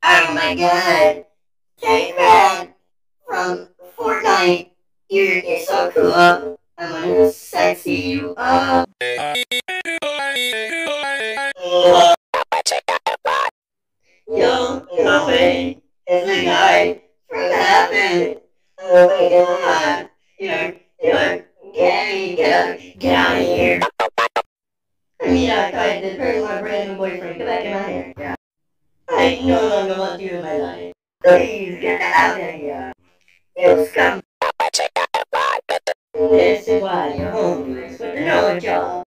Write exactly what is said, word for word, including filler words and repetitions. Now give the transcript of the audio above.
Oh my god! K-Man from Fortnite! You're, you're so cool! I'm gonna sexy you up! Yo, no way! It's the guy from heaven! Oh my god! You're, you're gay! Get out, get out of here! I mean, I tried to hurt my random boyfriend. Get back in my hair. Yeah. I no longer want you in my life. Please, get out of here. You scum. This is why you're homeless with no job.